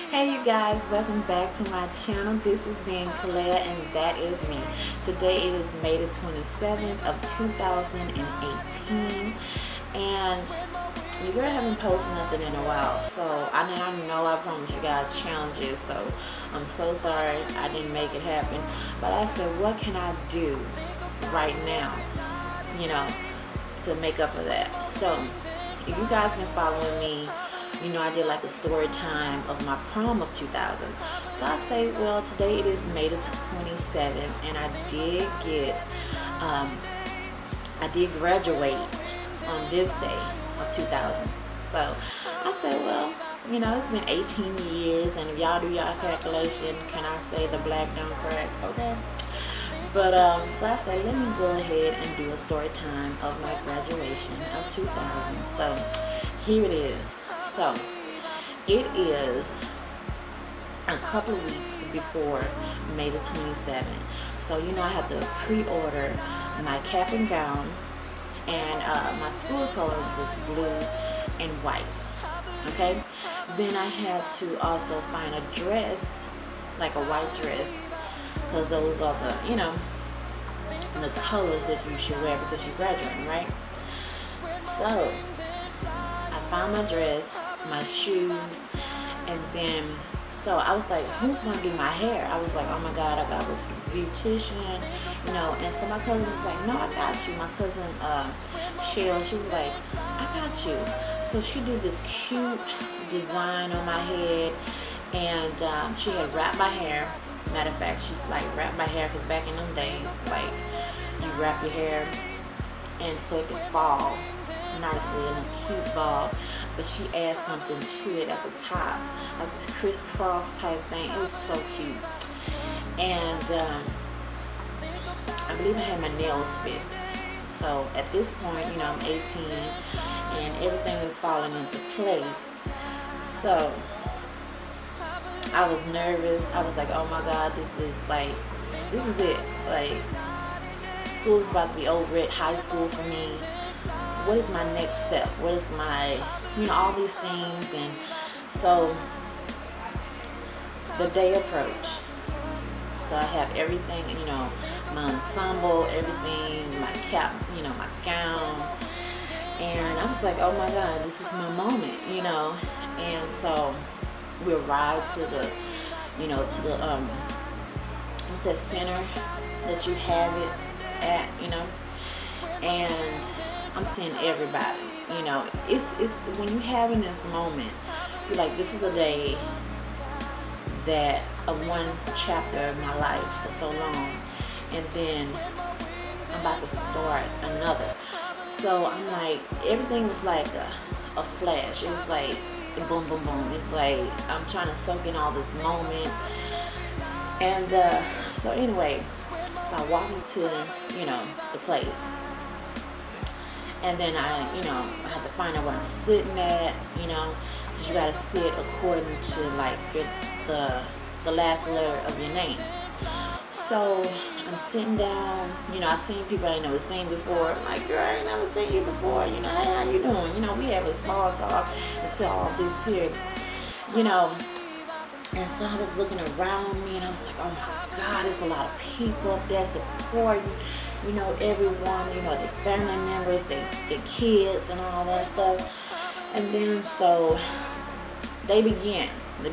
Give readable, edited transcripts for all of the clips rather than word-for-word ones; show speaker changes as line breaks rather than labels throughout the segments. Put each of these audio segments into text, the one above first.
Hey you guys, welcome back to my channel. This is being Kalea and that is me. Today it is May the 27th of 2018 and your girl haven't posted nothing in a while, so I know I promised you guys challenges, so I'm so sorry I didn't make it happen, but I said what can I do right now, to make up for that. So if you guys been following me, I did like a story time of my prom of 2000. So I say, well, today it is May the 27th, and I did graduate on this day of 2000. So I said, well, it's been 18 years, and if y'all do y'all calculation, can I say the black don't crack? Okay. But so I said, let me go ahead and do a story time of my graduation of 2000. So here it is. So it is a couple of weeks before May the 27th. So I had to pre-order my cap and gown, and my school colors was blue and white. Okay. Then I had to also find a dress, like a white dress, because those are the colors that you should wear because you're graduating, right? So I found my dress, my shoes, and then so I was like, who's gonna do my hair? I was like, oh my god, I gotta go to the beautician, and so my cousin was like, no, I got you. My cousin Cheryl, she was like, I got you. So she did this cute design on my head, and she had wrapped my hair. Matter of fact, she like wrapped my hair, because back in them days, like, you wrap your hair and so it could fall nicely in a cute ball, but she added something to it at the top, like this crisscross type thing. It was so cute. And I believe I had my nails fixed. So at this point, I'm 18 and everything is falling into place. So I was nervous. I was like, oh my god, this is it. Like, school is about to be over at high school for me. What is my next step? What is my, all these things. And so the day approached. So I have everything, my ensemble, everything, my cap, my gown. And I was like, oh my god, this is my moment, And so we arrived to the, what's that center that you have it at, and I'm seeing everybody, it's when you're having this moment, you're like, this is a day that one chapter of my life for so long, and then I'm about to start another. So I'm like, everything was like a flash. It was like boom, boom, boom. It's like I'm trying to soak in all this moment. And so anyway, so I walk into, the place. And then I have to find out where I'm sitting at, because you gotta sit according to like the last letter of your name. So I'm sitting down, I've seen people I ain't never seen before. I'm like, girl, I ain't never seen you before, hey, how you doing? We having a small talk until all this here, And so I was looking around me and I was like, oh my god, there's a lot of people up there supporting, everyone, their family members, their kids and all that stuff. And then so they began, the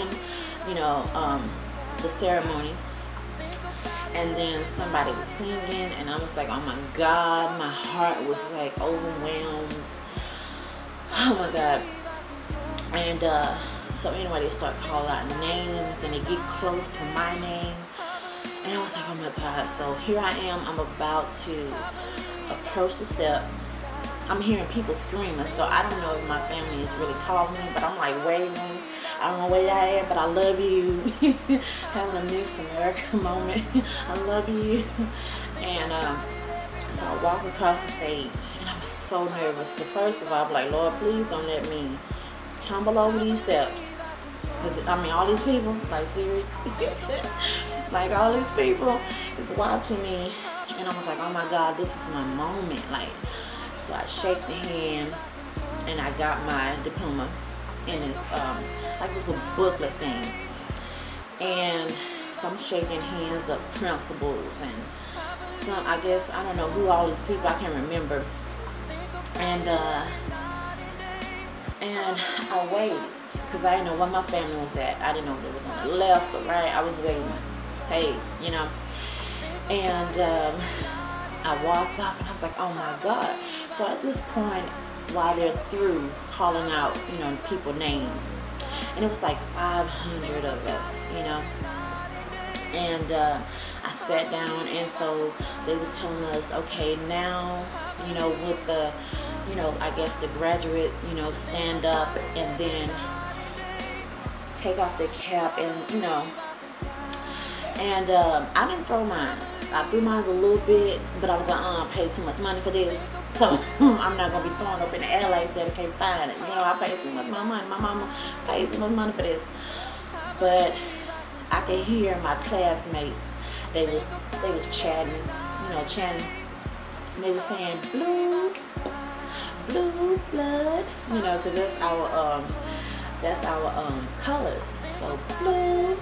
ceremony. And then somebody was singing and I was like, oh my god, my heart was like overwhelmed. Oh my god. And so anyway, they start calling out names and they get close to my name. And I was like, oh my god. So here I am, I'm about to approach the steps. I'm hearing people screaming, so I don't know if my family is really calling me, but I'm like waving. I don't know where y'all at, but I love you. Having a Miss America moment. I love you. And so I walk across the stage and I was so nervous, because first of all, I'm like, Lord, please don't let me tumble over these steps. I mean, all these people, like, seriously. Like, all these people is watching me, and I was like, oh my god, this is my moment. Like, so I shake the hand and I got my diploma in this like this little booklet thing, and so I'm shaking hands of principals and some, I guess, I don't know who all these people, I can't remember, and I waited because I didn't know where my family was at. I didn't know if it was on the left or right. I was waiting. Hey, you know. And I walked up and I was like, oh my God. So at this point, while they're through calling out, you know, people names, and it was like 500 of us, you know. And I sat down, and so they was telling us, okay, now, you know, with the, you know, I guess the graduate, you know, stand up and then take off their cap, and, you know, and I didn't throw mine. I threw mine a little bit, but I was like, I paid too much money for this, so I'm not gonna be throwing up in the air like that. I can't find it. You know, I paid too much money. My mama paid too much money for this. But I could hear my classmates. They was chatting, you know, chatting. And they were saying blue blood, you know, because that's our colors. So blue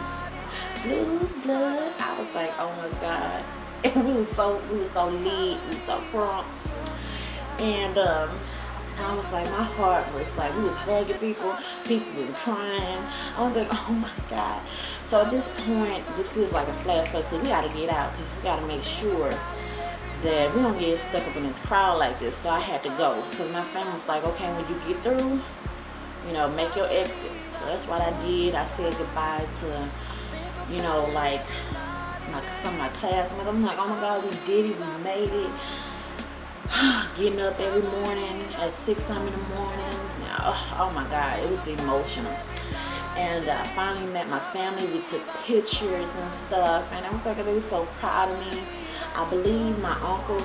blood. I was like, oh my God. And we was so lit, we was so prompt. And I was like, my heart was like, we was hugging people was crying. I was like, oh my God. So at this point, this is like a flashback, because we gotta get out, because we gotta make sure that we don't get stuck up in this crowd like this. So I had to go, because my family was like, okay, when you get through, you know, make your exit. So that's what I did. I said goodbye to, you know, like some of my classmates. I'm like, oh my God, we did it, we made it. Getting up every morning at 6 in the morning. Oh my God, it was emotional. And I finally met my family. We took pictures and stuff, and I was like, they were so proud of me. I believe my uncle,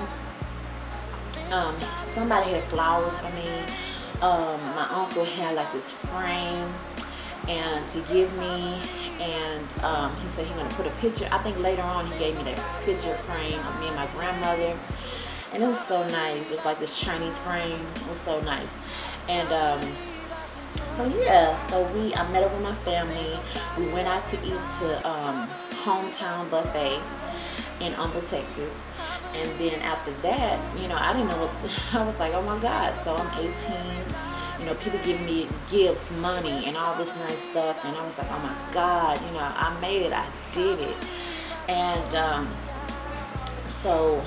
somebody had flowers for me. My uncle had like this frame and to give me, and he said he gonna put a picture. I think later on he gave me that picture frame of me and my grandmother, and it was so nice. It was like this Chinese frame. It was so nice. And so yeah, so I met up with my family. We went out to eat to Hometown Buffet in Humble, Texas. And then after that, you know, I didn't know what, I was like, oh my God. So I'm 18, you know, people giving me gifts, money, and all this nice stuff. And I was like, oh my God, you know, I made it, I did it. And so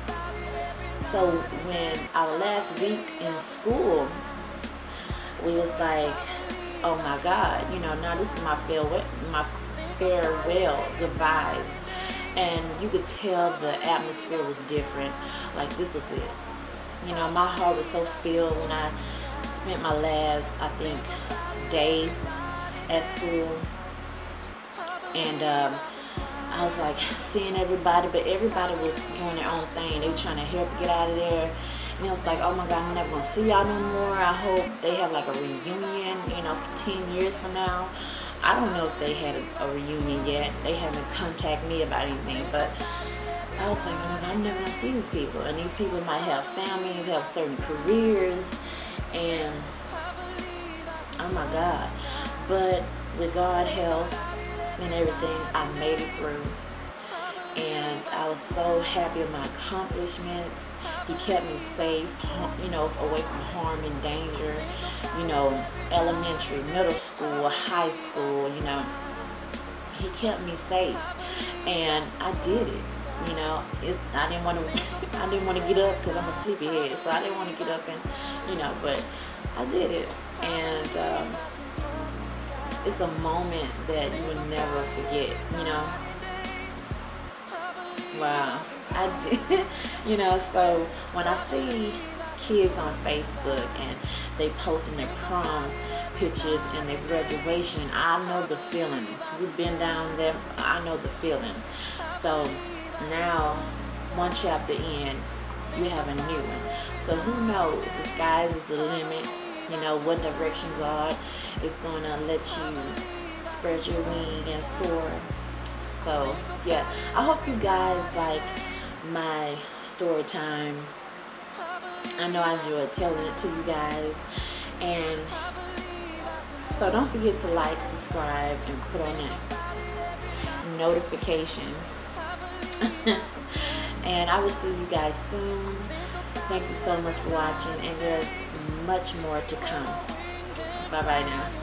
when our last week in school, we was like, oh my God, you know, now this is my farewell goodbyes. And you could tell the atmosphere was different. Like, this was it. You know, my heart was so filled when I spent my last, I think, day at school. And I was like seeing everybody, but everybody was doing their own thing. They were trying to help get out of there. And it was like, oh my God, I'm never gonna see y'all no more. I hope they have like a reunion, you know, 10 years from now. I don't know if they had a reunion yet. They haven't contacted me about anything, but I was like, oh my God, I'm never gonna see these people. And these people might have families, have certain careers, and oh my God. But with God's help and everything, I made it through. And I was so happy with my accomplishments. He kept me safe, you know, away from harm and danger. You know, elementary, middle school, high school, you know. He kept me safe, and I did it. You know, I didn't want to get up because I'm a sleepyhead, so I didn't want to get up and, you know, but I did it. And it's a moment that you will never forget, you know. Wow. I did, you know, so when I see kids on Facebook and they posting their prom pictures and their graduation, I know the feeling. We've been down there, I know the feeling. So now, one chapter in, you have a new one. So who knows, the skies is the limit. You know, what direction God is going to let you spread your wing and soar. So yeah, I hope you guys like my story time. I know I enjoyed telling it to you guys, and So don't forget to like, subscribe, and put on that notification. And I will see you guys soon. Thank you so much for watching, and there's much more to come. Bye bye now.